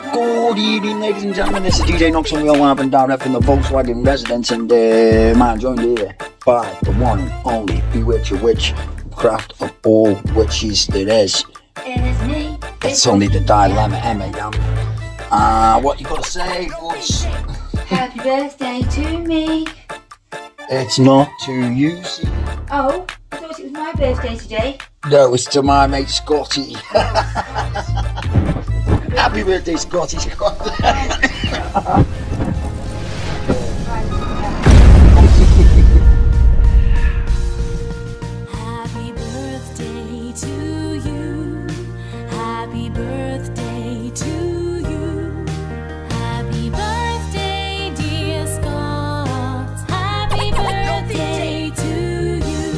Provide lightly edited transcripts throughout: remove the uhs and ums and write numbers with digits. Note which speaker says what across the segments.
Speaker 1: Good evening, ladies and gentlemen. This is DJ Knox and Real Live and direct from the Volkswagen residence, and man, joined here by the one and only Bewitcher Witch, craft of all witches there is.
Speaker 2: It is me.
Speaker 1: It's only the dilemma, Emma. What you gotta say, Butch?
Speaker 2: Happy birthday to me.
Speaker 1: It's not to you, see?
Speaker 2: Oh, I thought it was my birthday today.
Speaker 1: No, it's to my mate Scotty. Happy birthday, Scotty.
Speaker 3: Happy birthday to you. Happy birthday to you. Happy birthday, dear Scott. Happy birthday to you.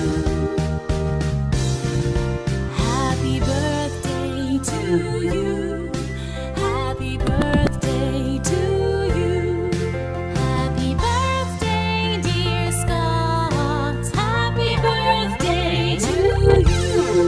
Speaker 3: Happy birthday to you. Happy birthday to you. Happy birthday, dear Scott. Happy birthday to you.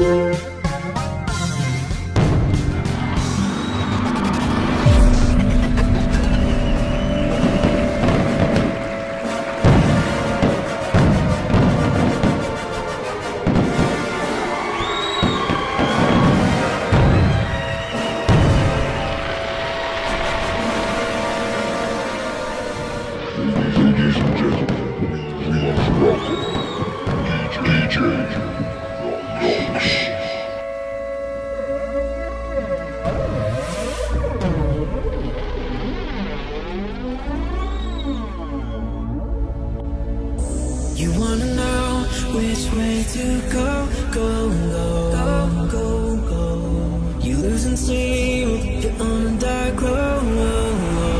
Speaker 4: Ladies and gentlemen, we want to welcome DJ Knox.
Speaker 5: You wanna know which way to go, go, go, go, go. You losing sleep, you're on a dark road.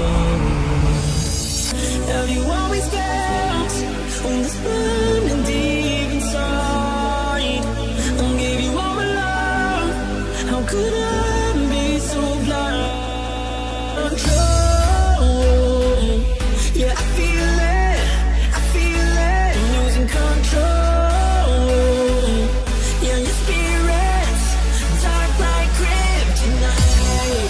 Speaker 5: Have you always felt on this burning deep inside? I'll give you all my love. How could I be so blind? Control, yeah, I feel it, losing control. Yeah, your spirit's dark like kryptonite.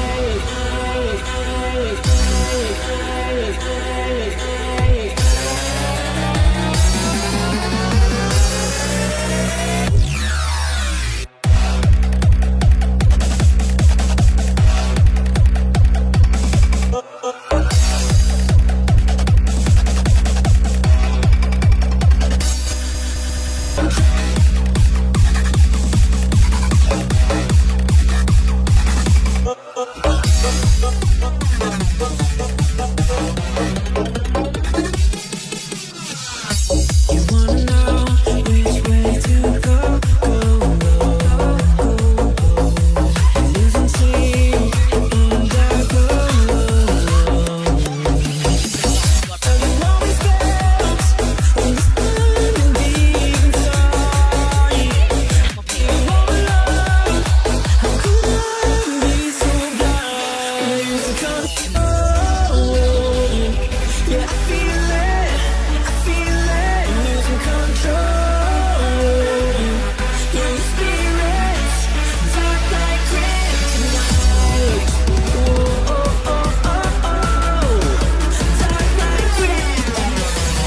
Speaker 5: You wanna know which way to go, go, go, go, go. Losing sleep on dark road. Have you always felt on this burning deep inside? You wanna love, how could I be so blind? Losing control, yeah, I feel it, losing control. Yeah, your spirit's dark like kryptonite. Oh, oh, oh, oh, oh. Dark like kryptonite.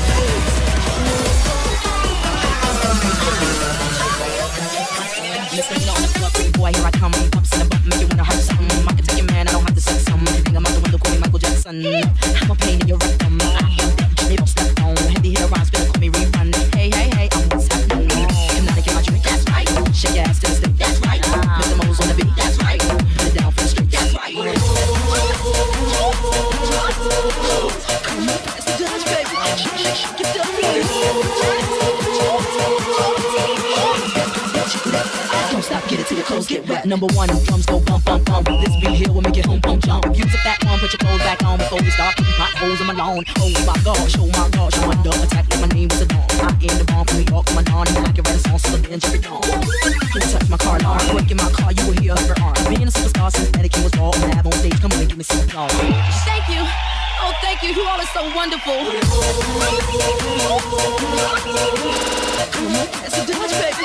Speaker 6: Listen on the club, pretty boy, here I come. Pumps in the bump, make you wanna hurt something. I can take your man, I don't have to say something. Anything I'm out the window, call me Michael Jackson. I'm a pain in your rectum. I am that they don't step on. Heavy hitter rhymes, better call me rerun. Hey, hey, hey, I'm what's happening. Hypnotic in my drink, that's right. Shake your ass to the stick, that's right. Mr. Mo's on the beat, that's right. Put it down for the street, that's right. Come on, pass the Dutch, baby. Shake it up, baby. Don't stop, get it till your clothes get wet. Number one, drums go bump, bump, bump. This beat here will make it home, pump, jump. You took that one, put your clothes back on before we start putting potholes in my lawn. Oh my gosh, you under attack like my name was a dawn. I in the bomb from New York to my lawn, and I can Renaissance to the Jerry Dawn. Don't touch my car alarm, quick in my car, you will hear her arm. Being a superstar since etiquette was raw, and have on stage, come on and give me some applause.
Speaker 3: Thank you. Oh, thank you. You all are so wonderful.
Speaker 6: Come on, that's a Dutch, baby.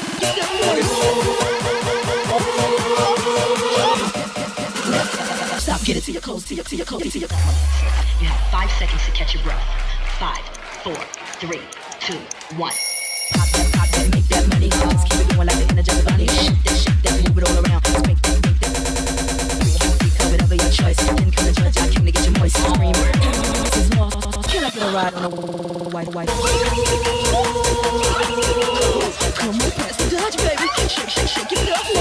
Speaker 6: Stop, Get it to your close, to your close, to your.
Speaker 7: You have 5 seconds to catch your breath. 5, 4, 3, 2, 1.
Speaker 6: Pop that, make that money. Let's keep it going like the Energizer Bunny. Shake that, move it all around. Let's make that. Whatever your choice. Didn't come to judge, I came to get you moist. Scream. This is law. Can I get a ride on a white? Come on, pass the Dutch, baby. Shake it up,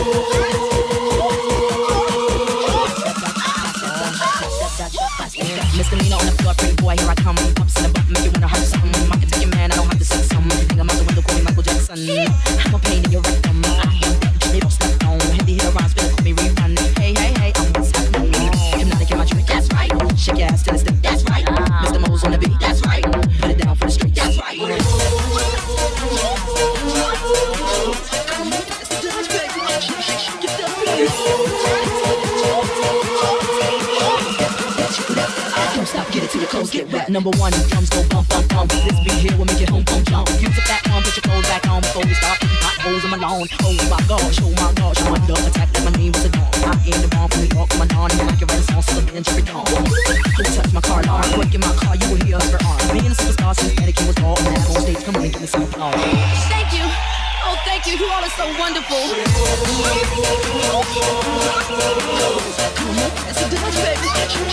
Speaker 6: Misdemeanor on the floor, pretty boy, here I come. Ups in the bump, make you wanna hurt something. I can take your man, I don't have to say something. Hang him out the window, call me Michael Jackson. I'm a pain in your rectum. They don't step on. Heavy hitter rhymes, better call me rerun. Hey, I'm what's happening. Hypnotic in my drink, that's right. Shake your ass to the stick, that's right. Mr. Mo's on the beat, that's right. Put it down for the street, that's right. Don't stop, get it till your clothes get wet. Number 1, drums go bump, bump, bump. This beat here will make your home jump. Use up that arm, put your clothes back on before we start putting potholes in my lawn. Oh my gosh, I'm under attack like my name was a dawn. I am the bomb from New York, my non, and I can write a song so the bench every dawn. Who touched my car alarm? Quick in my car, you will hear her arm. Being a superstar since Anakin was born. Mad on stage, come on and give me some applause.
Speaker 3: Thank you. Oh, thank you. You all are so wonderful.
Speaker 6: Come on, that's the Dutch, baby.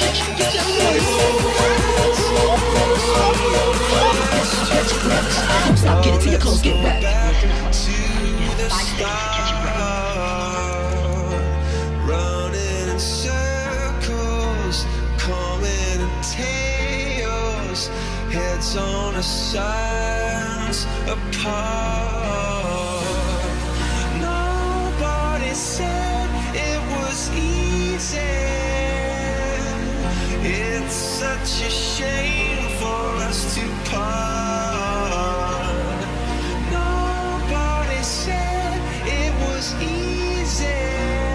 Speaker 6: Don't stop, get it till your clothes get wet.
Speaker 5: Running in circles, coming in tails, heads on the sides apart. Nobody said it was easy. It's such a shame for us to part. Nobody said it was easy.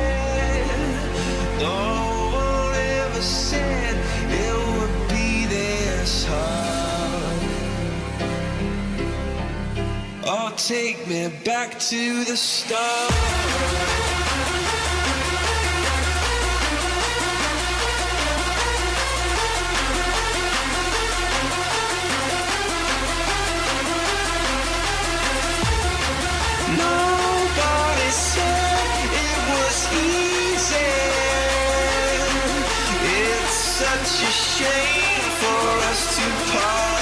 Speaker 5: No one ever said it would be this hard. Oh, take me back to the start. Nobody said it was easy. It's such a shame for us to part.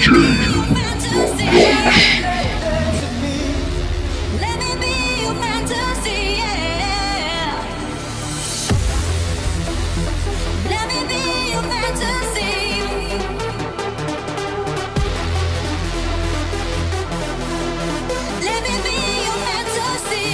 Speaker 5: Let me be your fantasy, yeah. Let me be your fantasy. Let me be your fantasy.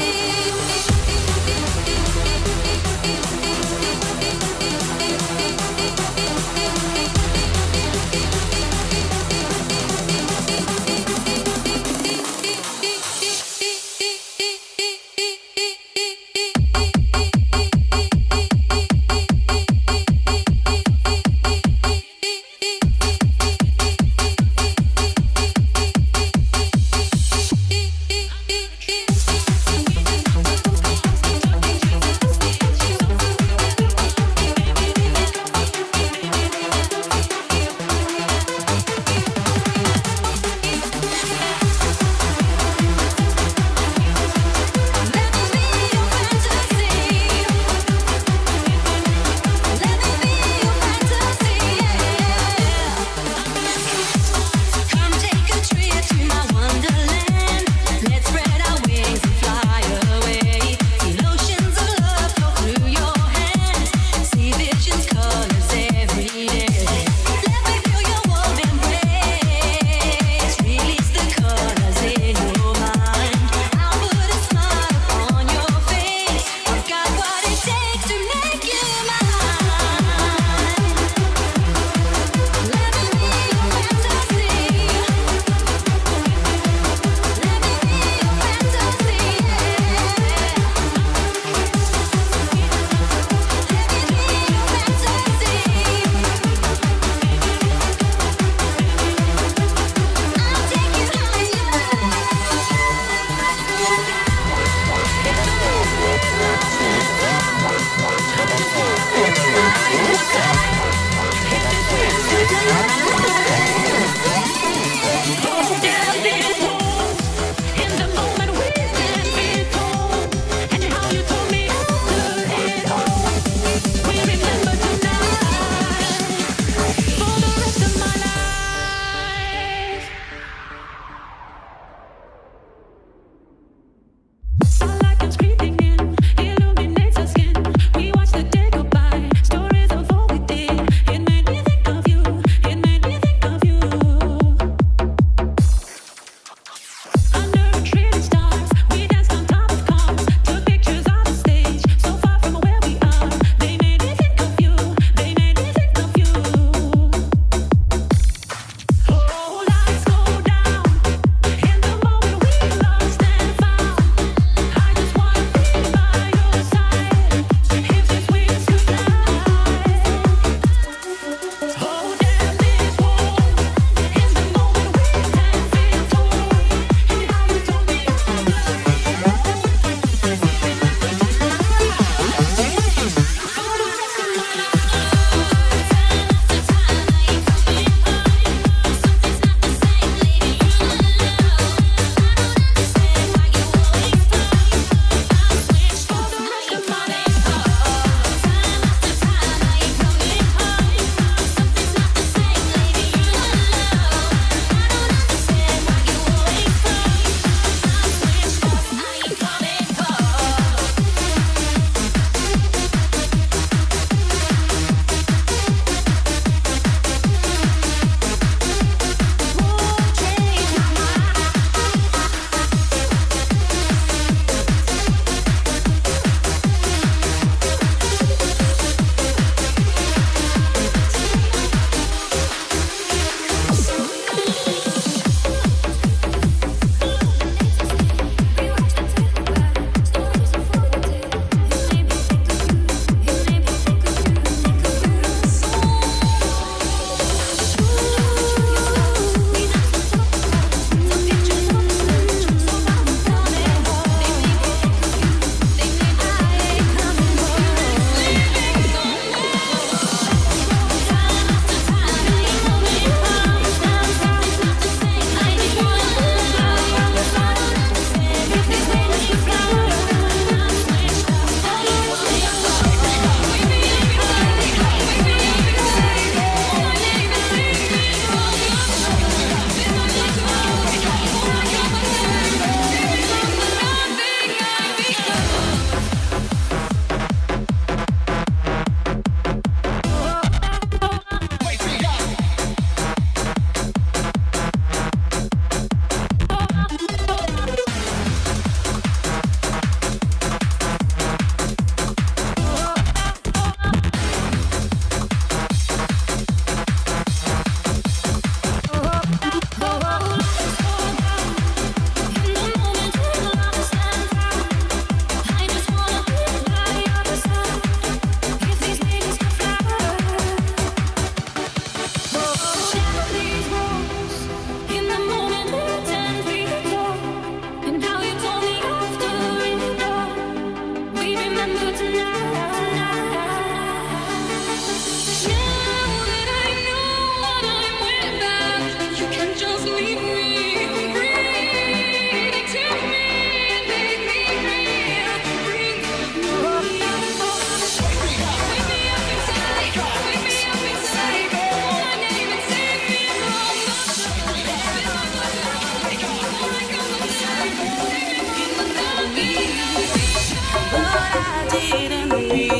Speaker 8: It made me think of you. It made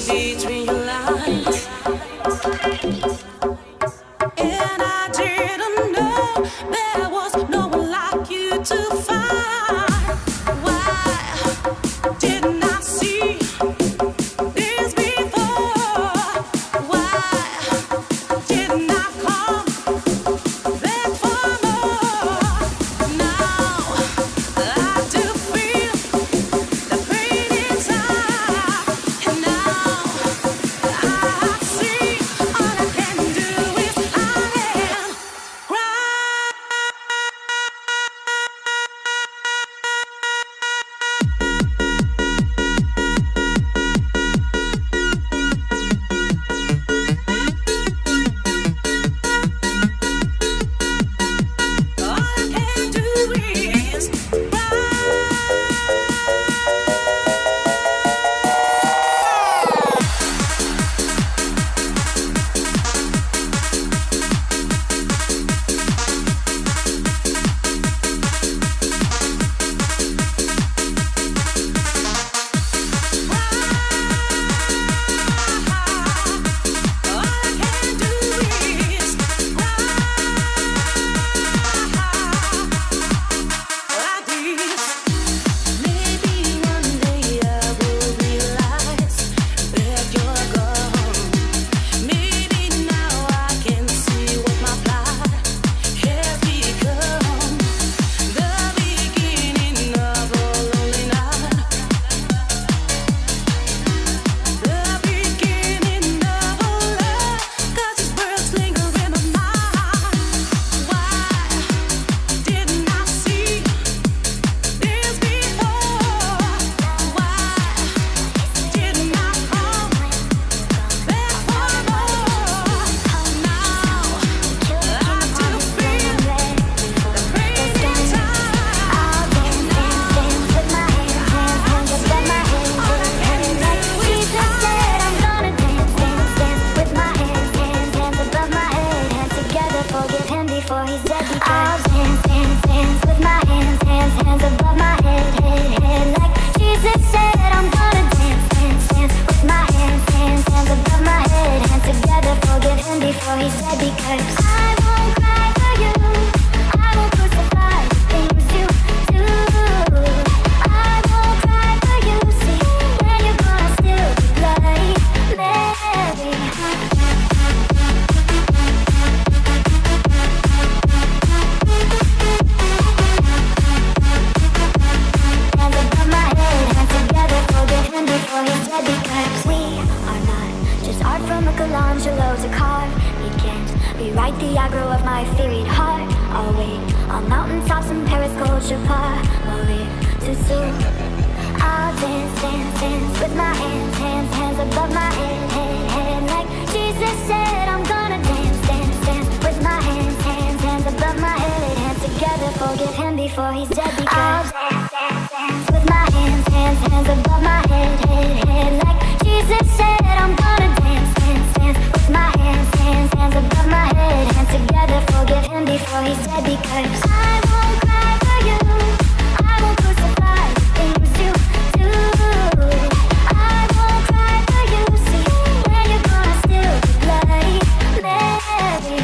Speaker 5: between your lines. And I didn't know there was no one like you to find. Why didn't I see this before? Why didn't I come back for more? Now I do feel the pain inside, and now I see all I can do is hide and cry. All I can do is cry. All I can do is cry like this. Maybe one day I will realize that you're gone. Maybe now I can see what my plight has become. The beginning of a lonely night. The beginning of a love, 'cause these words linger in my mind. Why didn't I see this before? Why didn't I come back for more? Now I do feel the pain inside.
Speaker 8: I'll dance, dance, dance with my hands, hands above my head, head like Jesus said. I'm gonna dance, dance, dance with my hands, hands above my head, hands together. Forgive him before he's dead. Because I'll dance, dance, dance with my hands, hands above my head, head like Jesus said. I'm gonna dance, dance, dance with my hands, hands above my head, hands together. Forgive him before he's dead. Because I won't cry for you, I won't crucify the things you do. I won't cry for you, see, when you're gonna still be bloody Mary. Hands above my head, hands together, forgive him before he's dead. Because we are not just art from Michelangelo to carve. He can't rewrite the aggro of my theoried heart. I'll wait on mountaintops in Paris, Chapar. We'll live too soon. I'll dance, dance, dance with my hands, hands above my head like Jesus said. I'm gonna dance, dance, dance with my hands, hands above my head, hands together. Forgive him before he's dead. Because I'll dance, dance, dance with my hands above my head like Jesus said. I'm gonna dance, dance, dance with my hands above my head, hands together. Forgive him before he's dead. Because I won't cry for you, I won't crucify the things you do. I won't cry for you, see, when you're gonna still be bloody Mary.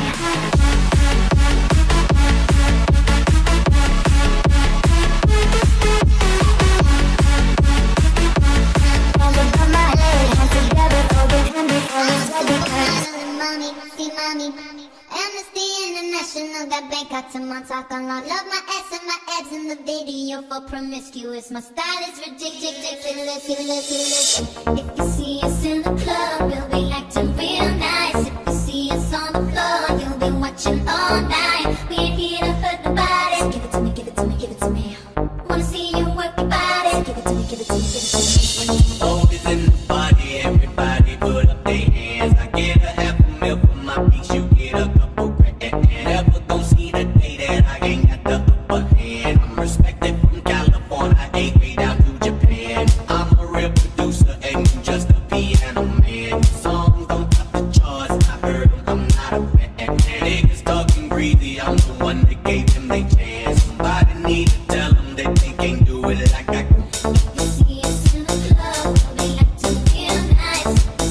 Speaker 8: Hands above my head, hands together. Forgive him before he's dead. Because
Speaker 9: Mommy, see mommy. Amnesty International got Bangkok to Montauk on lock. Love my ass and my abs in the video for promiscuous. My style is ridiculous. If you see us in the club, we'll be acting real nice. If you see us on the floor, you'll be watching all night. We ain't here to hurt nobody. So give it to me, give it to me, give it to me. Wanna see you work your body. So give it to me, give it to me, give it to me.
Speaker 10: Always in the party, everybody put up their hands. I get a half a mil for my piece, you get a couple grand. Never gon' see the day that I ain't got the upper hand. I'm respected from California, A down to Japan. I'm a real producer and you just a piano man. Songs don't top the charts, I heard them, I'm not a fan. Niggas talking greedy, I'm the one that gave them their chance. Somebody need to tell them that they can't do it like I can.
Speaker 9: You see us in the club, we'll be acting real nice.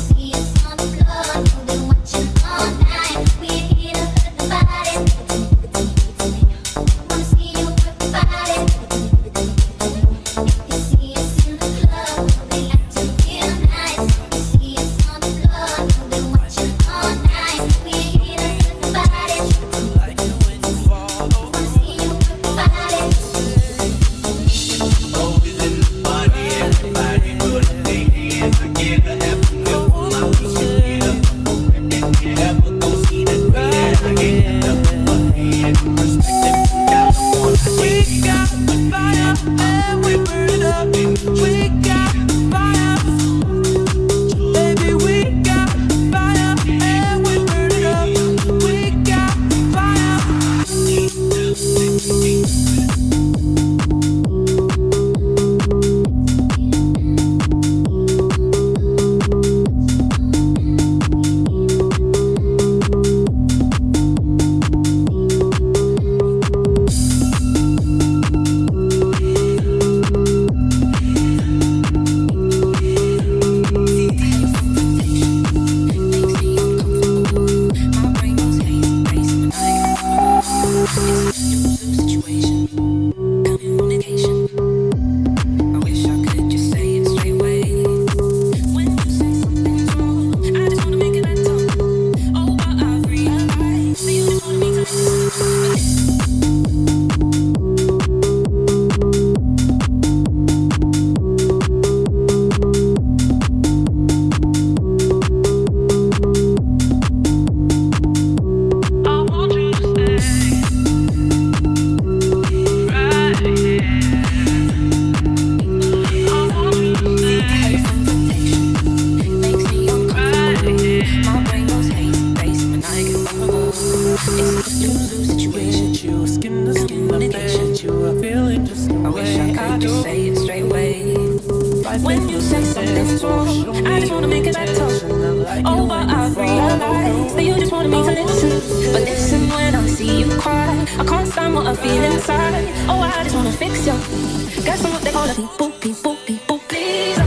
Speaker 5: When you say something's wrong, I just wanna make it better. Oh, but I realize that you just wanted me to listen. But listen when I see you cry, I can't stand what I feel inside. Oh, I just wanna fix you. Guess I'm what they call a people, people, people pleaser.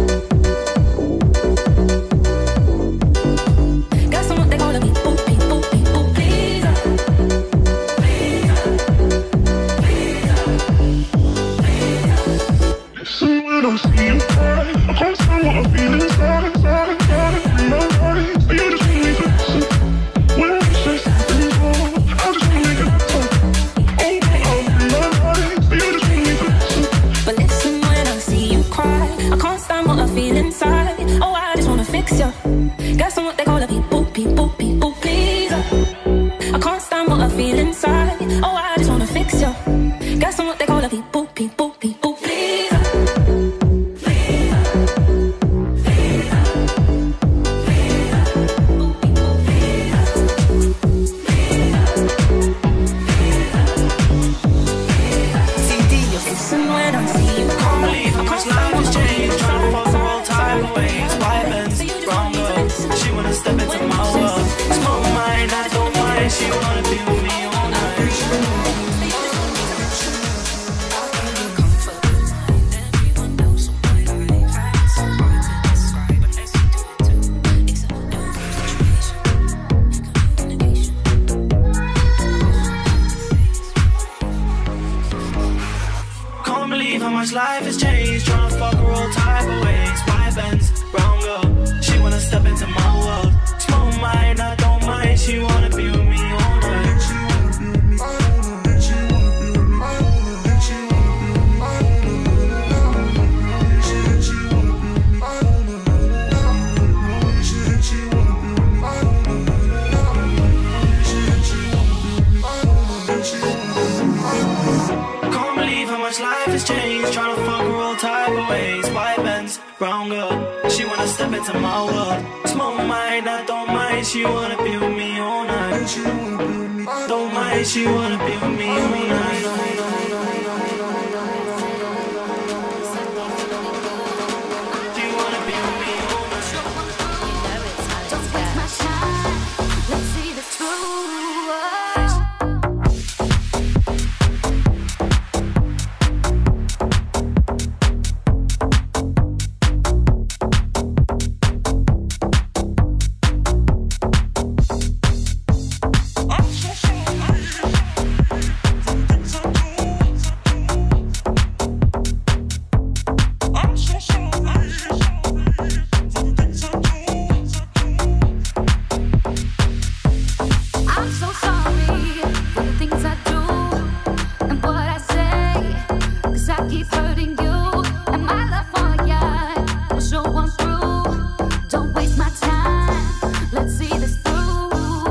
Speaker 5: Guess I'm what they call a people, people, people pleaser.
Speaker 4: Listen when I see you cry, I can't stand what I feel inside, inside, inside. Realize that you just want me to listen. When you say something's wrong, I just wanna make it better. Oh, but I realize that you just want me to listen.
Speaker 5: But listen when I see you cry, I can't stand what I feel inside. Oh, I just wanna fix you. Guess I'm what they call a people, people, people pleaser. I can't stand what I feel inside. Oh, I just wanna fix you. Guess I'm what they call a people, people, people pleaser. Listen when I see you cry, I can't stand what I feel inside.
Speaker 10: Trying to fuck her all type of ways. White Benz, brown girl, she wanna step into my world. Smoke mine, I don't mind. She wanna be with me all night. Can't believe how much life has changed. Trying to fuck her all type of ways. White Benz, brown girl, she wanna step into my world. Smoke mine, I don't mind. She wanna be with me all night. Can't believe how much life has changed. Trying to fuck her all type of ways. White Benz, brown girl, she wanna step into my world. Smoke mine, I don't mind. She wanna be with me all night. Don't mind, she wanna be with me all night. She wanna be with me all night.
Speaker 8: Don't waste my time. Let's see this through. I'm so sorry for the things I do and what I say, 'cause I keep hurting you, and my love for ya will show on through. Don't waste my time, let's see this through.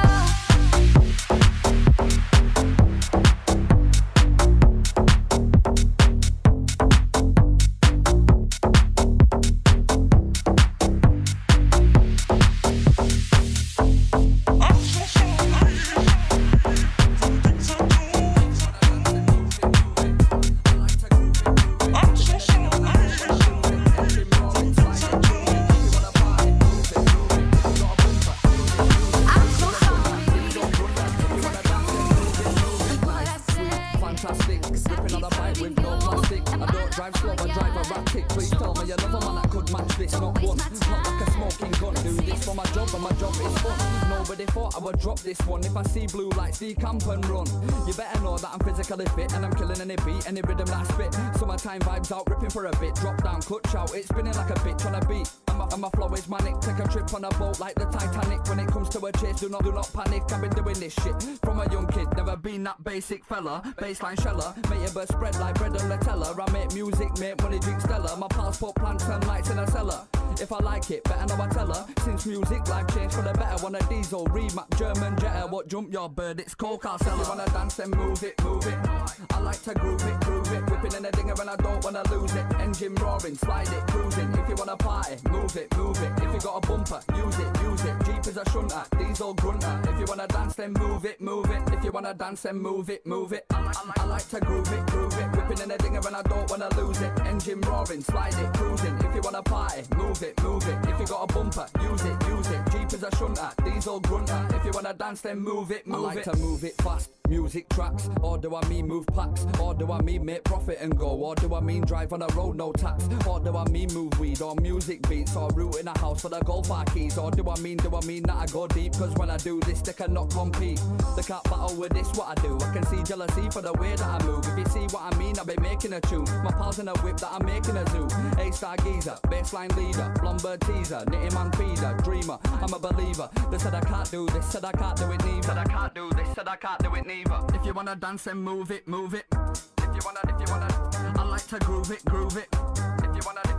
Speaker 8: I'm so sorry for what I say.
Speaker 11: Fantastic, skipping on the bike with no plastic. I don't drive slow, I drive erratic. Please tell me you love a man that could match this. Not once, not like a smoking gun. Do this for my job and my job is fun. Nobody thought I would drop this one. If I see blue lights, decamp and run. You better know that I'm physically fit and I'm killing any beat, any rhythm that I spit. Summertime vibes out, ripping for a bit. Drop down, clutch out, it's spinning like a bitch on a beat. And my flow is manic. Take a trip on a boat like the Titanic. When it comes to a chase, do not panic. I've been doing this shit from a young kid. Never been that basic fella. Baseline sheller, make your bird spread like bread and Nutella. I make music, make money, drink Stella. My pals put plants and lights in a cellar. If I like it, better know I tell her. Since music life changed for the better. Want a diesel, remap, German Jetta. What jump your bird, it's coke, I'll sell it. You wanna dance and move it, move it. I like to groove it, groove it. Whipping in a dinger and I don't wanna lose it. Engine roaring, slide it, cruising. If you wanna party, move it, move it. If you got a bumper, use it, use it. Jeep is a shunter, diesel grunter. If you wanna dance then move it, move it. If you wanna dance then move it, move it. I like to groove it, groove it. Whipping in a dinger and I don't wanna lose it. Engine roaring, slide it, cruising. If you wanna party, move it, move it. If you got a bumper, use it, use it. Jeep is a shunter, diesel grunter. If you wanna dance then move it, move it. I like to move it fast, music tracks. Or do I mean move packs? Or do I mean make profit and go? Or do I mean drive on the road, no tax? Or do I mean move weed or music beats? Or root in a house for the golf keys? Or do I mean that I go deep? Cause when I do this, they cannot compete. They can't battle with this, what I do. I can see jealousy for the way that I move. If you see what I mean, I've been making a tune. My pals in a whip that I'm making a zoo. A-star geezer, baseline leader, Blumberg teaser, knitting man feeder, dreamer, I'm a believer. They said I can't do this, said I can't do it neither. Said I can't do this, said I can't do it neither. If you wanna dance then move it, move it. If you wanna, I like to groove it, groove it. If you wanna,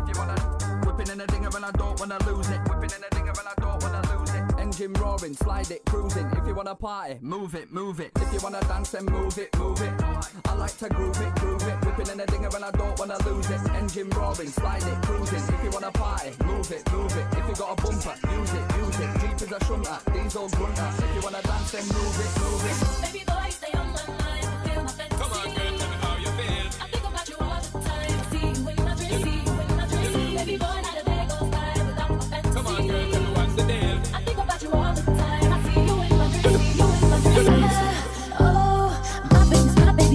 Speaker 11: whipping in a dinger and I don't wanna lose it. Whipping in a dinger and I don't wanna lose it. Engine roaring, slide it, cruising. If you wanna party, move it, move it. If you wanna dance then move it, move it. I like to groove it, groove it. Whipping in a dinger and I don't wanna lose it. Engine roaring, slide it, cruising. If you wanna party, move it, move it. If you got a bumper, use it, use it. Jeep is a shunter, diesel grunter. If you wanna dance then move it, move it.
Speaker 5: Baby boy, stay on my mind, fulfill my fantasy. Come on, girl, tell me how you feel. I think about you all the time. See you in my dreams, see you in my dreams. Baby boy, not a day goes by without my fantasy. Come on, girl, tell me what's the deal. I think about you all the time. I see you in my dreams, see you in my dreams. Oh, my baby,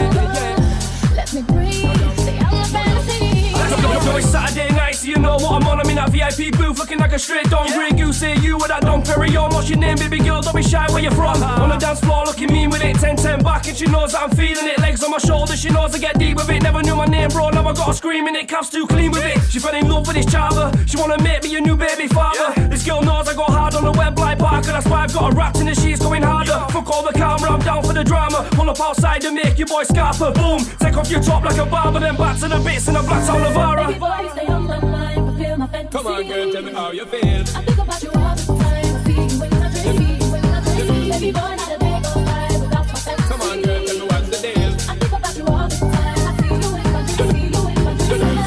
Speaker 5: let me breathe. Stay on my fantasy.
Speaker 12: Yo, it's Saturday night, so you know what I'm on. I'm in that VIP booth looking like a straight Don Grey Goose. Say you with that Don Perignon. What's your name, baby girl? Don't be shy, where you from? On the dance floor looking mean with it, 10-10 back. And she knows that I'm feeling it. Legs on my shoulders, she knows I get deep with it. Never knew my name, bro, now I got her screaming it. Calf's too clean with it. She fell in love with this chava. She wanna make me a new baby father. This girl knows I go hard on the web like Parker. That's why I've got her wrapped in the sheets going harder. Fuck all the camera, I'm down for the drama. Pull up outside and make your boy scarper. Boom, take off your top like a barber. Then back to the bits and the black town Navara.
Speaker 5: Baby boy, stay on my mind, fulfill my fantasy.
Speaker 12: Come on, girl, tell me how you feel.
Speaker 5: I think about you all the time. I see you in my dreams, see you in my dreams. Baby boy, not a day goes by without my fantasy.
Speaker 12: Come on, girl, tell me what's the deal.
Speaker 5: I think about you all the time. I see you in my dreams, see you in my dreams.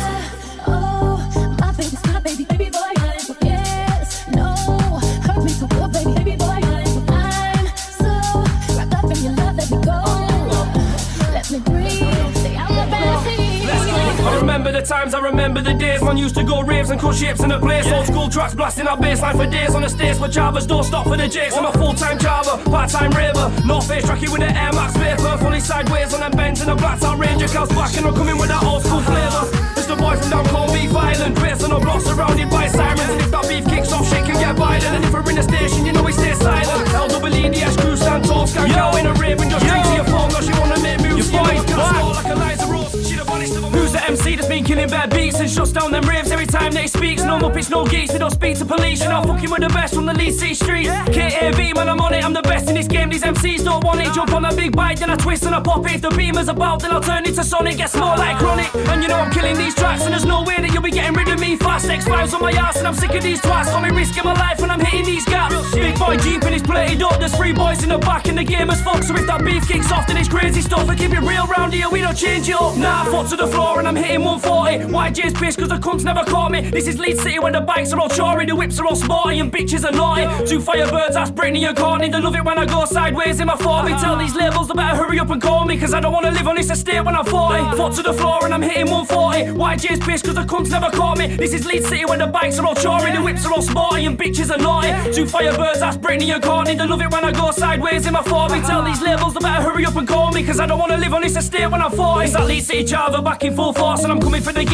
Speaker 5: Oh, my baby, baby boy, I'm so yes, no, hurt me so good, baby, baby boy, I'm so wrapped up in your love, let me go, let me breathe, stay out my fantasy.
Speaker 12: I remember the times, I remember the days. Man used to go raves and cut ships in the place. Old school tracks blasting our bassline for days on the stage. But Javas don't stop for the jigs. I'm a full-time Java, part-time raver. North Face tracky with the Air Max paper. Fully sideways on them bends in a blacked out Ranger. Cows back and I'm coming with that old school flavour. It's the boy from down Corned Beef Island. Race on the block surrounded by sirens. And if that beef kicks off, shake and get violent. And if we're in the station, you know we stay silent. LWDS crew stand tall, sky cow in a rave and just drink to your phone. Now she wanna make moves. Your boy's got like Eliza Rose. She the baddest of them. Who's the MC that's been killing bad beats and shuts down them raves every time that he speaks? No muppets, no geeks, we don't speak to police. You're not fucking with the best from the Leeds City streets. KAV, man, I'm on it, I'm the best in this game. These MCs don't want it. Jump on that big bike, then I twist and I pop it. If the beamer's about, then I'll turn into Sonic. Gets more like Chronic. And you know I'm killing these tracks, and there's no way that you'll be getting rid of me fast. X5's on my ass, and I'm sick of these twats. Got me risking my life when I'm hitting these gaps. Big boy Jeep and he's plated up. There's 3 boys in the back, and the game is fucked. So if that beef kicks off, then it's crazy stuff. I keep it real round here, we don't change it up. Nah, foot to the floor, and I'm hitting 140. YJ's pissed cause the cunts never caught me. This is Leeds City where the bikes are all chorry, the whips are all sporty, and bitches are naughty. 2 Firebirds, that's Britney and Courtney. They love it when I go sideways in my 40. Tell these labels they better hurry up and call me, cause I don't wanna live on this estate when I'm 40. Foot to the floor and I'm hitting 140. YJ's pissed cause the cunts never caught me. This is Leeds City where the bikes are all chorry, the whips are all sporty, and bitches are naughty. 2 Firebirds, that's Britney and Courtney. They love it when I go sideways in my 40. Tell these labels they better hurry up and call me, cause I don't wanna live on this estate when I'm 40. It's that Leeds City Java back in full force, and I'm coming for the game, yeah, I'm coming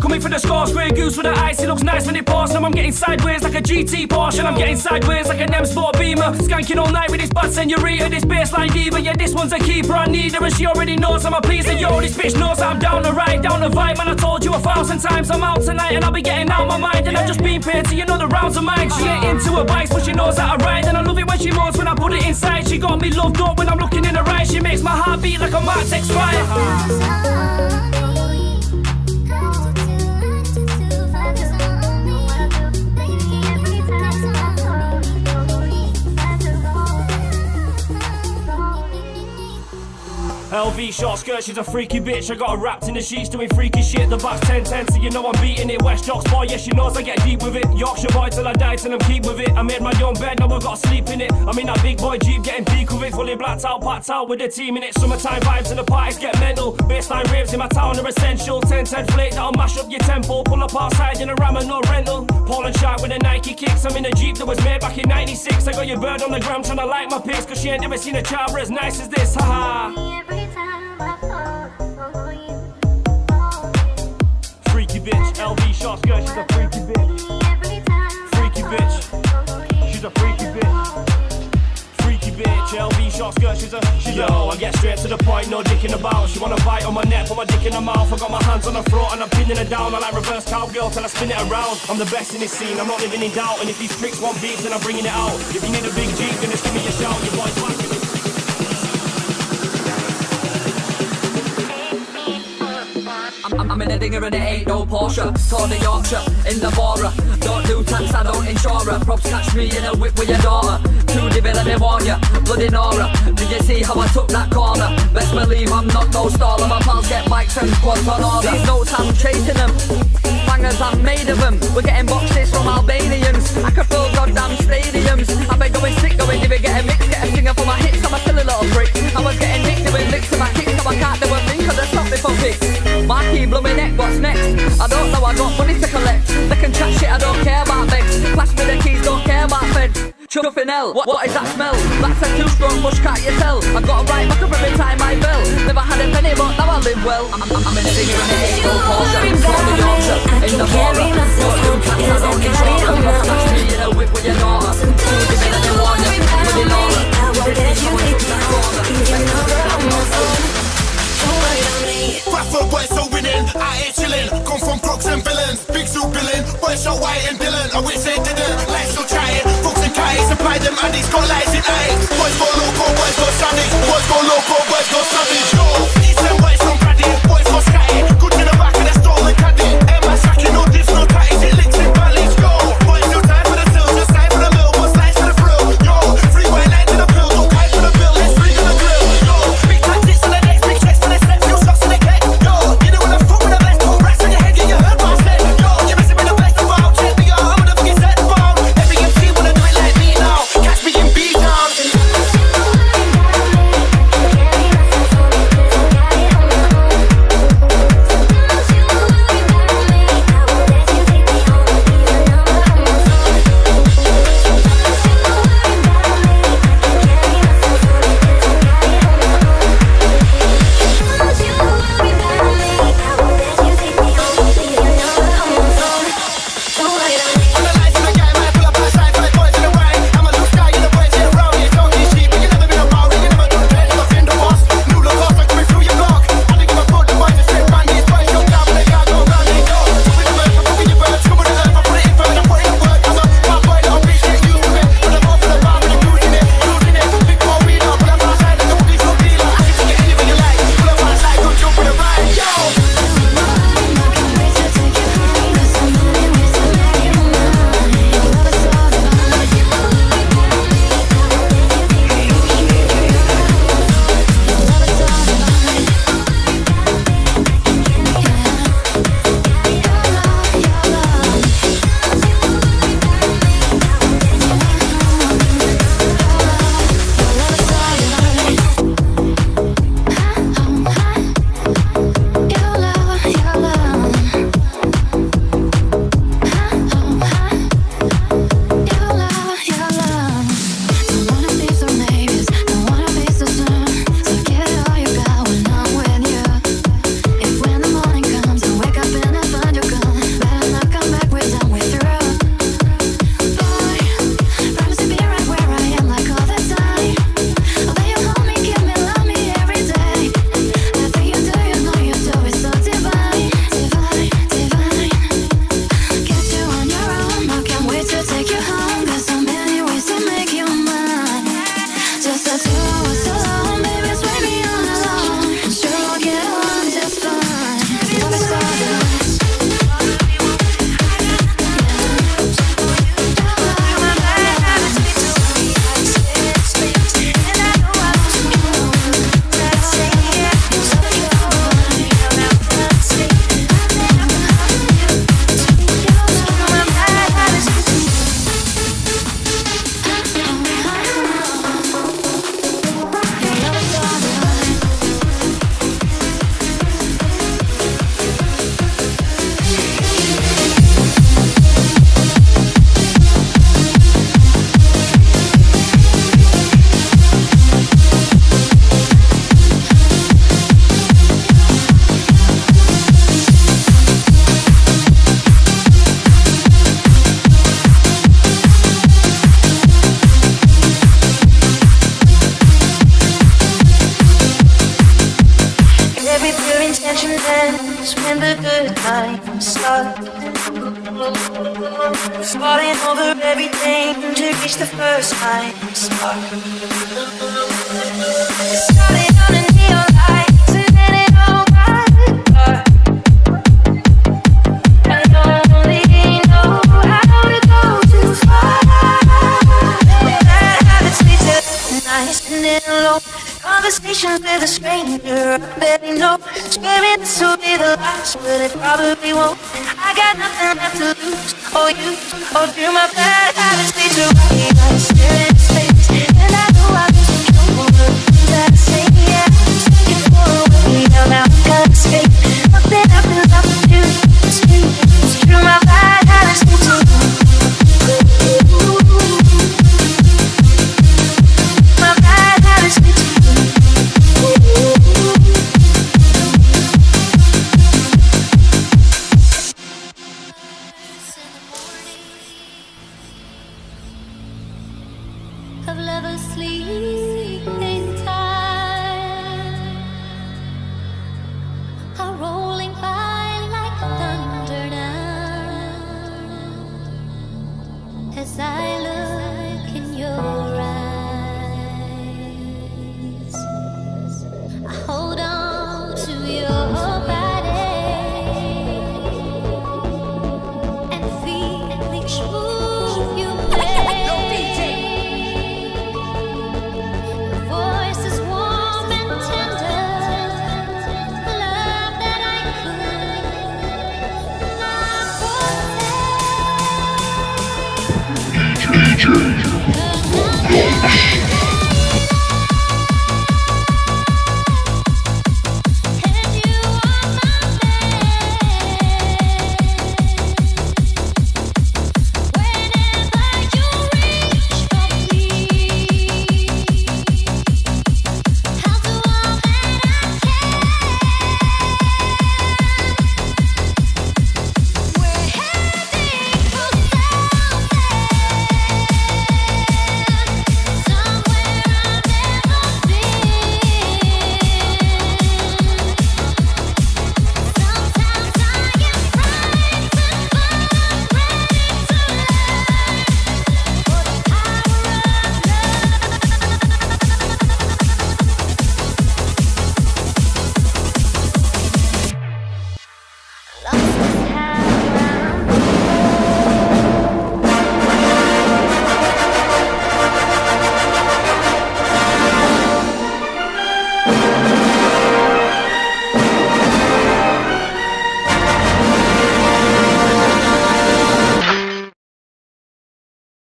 Speaker 12: coming for the scores. Grey goose with the ice, it looks nice when it pours. Now I'm getting sideways like a GT Porsche, and I'm getting sideways like an M Sport Beamer. Skanking all night with this bad senorita, this baseline diva. Yeah, this one's a keeper, I need her, and she already knows I'm a pleaser. Yo, this bitch knows that I'm down to ride, down to vibe. Man, I told you 1,000 times I'm out tonight, and I'll be getting out my mind. And I've just been paid to, you know, the rounds of mine. She ain't into her bikes, but she knows how to ride. And I love it when she moans when I put it inside. She got me loved up when I'm looking in her eyes. She makes my heart beat like a Mark X5. LV short skirt, she's a freaky bitch. I got her wrapped in the sheets doing freaky shit. The back's 10-10, so you know I'm beating it. West Jocks boy, yeah, she knows I get deep with it. Yorkshire boy till I die, till I'm keep with it. I made my own bed, now I gotta sleep in it. I'm in that big boy Jeep, getting peak with it. Fully blacked out, packed out with the team in it. Summertime vibes and the parties get mental. Baseline raves in my town are essential. 10-10 flake, that'll mash up your tempo. Pull up outside in a Ram and no rental. Paul and Shark with the Nike kicks. I'm in a Jeep that was made back in 96. I got your bird on the gram trying to like my pics, cause she ain't never seen a chopper as nice as this, haha. Freaky bitch, LV short skirt, she's a freaky bitch. Freaky bitch, she's a freaky bitch. Freaky bitch, LV short skirt, she's a yo, I get straight to the point, no dicking about. She wanna bite on my neck, put my dick in her mouth. I got my hands on her throat and I'm pinning her down. I like reverse cowgirl till I spin it around. I'm the best in this scene, I'm not living in doubt. And if these pricks want beats, then I'm bringing it out. If you need a big Jeep, then just give me a shout. Your boy's back.
Speaker 6: I'm in a dinger and it ain't no Porsche. Tony Yorkshire in the Bora. Don't do tax, I don't insure her. Props catch me in a whip with your daughter. Too devil and they warn ya, bloody Nora. Did you see how I took that corner? Best believe I'm not no staller. My pals get bikes and quads on order. These notes I'm chasing them, bangers I'm made of them. We're getting boxes from Albanians. I could fill goddamn stadiums. I've been going sick, going if we get a mix, get a singer for my hits. I'm still a little prick. I was getting nicked doing licks in my kicks, so I can't do a thing cause they stopped me for pics. Marquee blew me neck, what's next? I don't know, I got money to collect. They can chat shit, I don't care about begs. Pass me the keys, don't care about feds. Chuffing hell, what is that smell? That's a two-strong bush, can't you tell? I got a right back up every time I fell. Never had a penny, but now I live well. I'm in a dinger and it ain't no Porsche. Tony Yorkshire in the Bora. Don't do tax, I don't insure her. Catch me in a whip with your daughter. Too divin and they warn ya, with the Nora.
Speaker 13: Bradford boys so winning, I ain't chillin'. Come from crooks and villains, big suit billing. Boys so white and Dylan, I wish they didn't. Lights still trying, crooks and kites, supply them addies, got lights in eyes. Boys go loco, boys go savage. Boys go loco, boys go savage. Yo, these them boys from Paddy, boys go scatty. Good to the back of the stolen caddy. Emma Saki, no dips, no ties, it licks in valleys. Yo, boys no time for the sills, just time for the mill. What's nice for the thrill? Yo, free white line to the pill, don't kite for the bill, it's free on the grill. Yo, big tactics on the next, big checks on the step, few shots on the cake. Yo, you know when I'm full with the best, don't rest on your head, yeah, you heard what I said. Yo, you're messing with the best about, check me out, I'm gonna fucking set the bomb. Every MC wanna do it like me now, catch me in B-Town.
Speaker 5: When the good times start, falling over everything to reach the first time spark. Started on a neon lights and then it all got dark. I only know how to go too far. Bad habits lead to nights spending alone. Conversations with a stranger, I barely know. Swearing this will be the last, but it probably won't. I got nothing left to lose or use, or do my bad habits lead to right.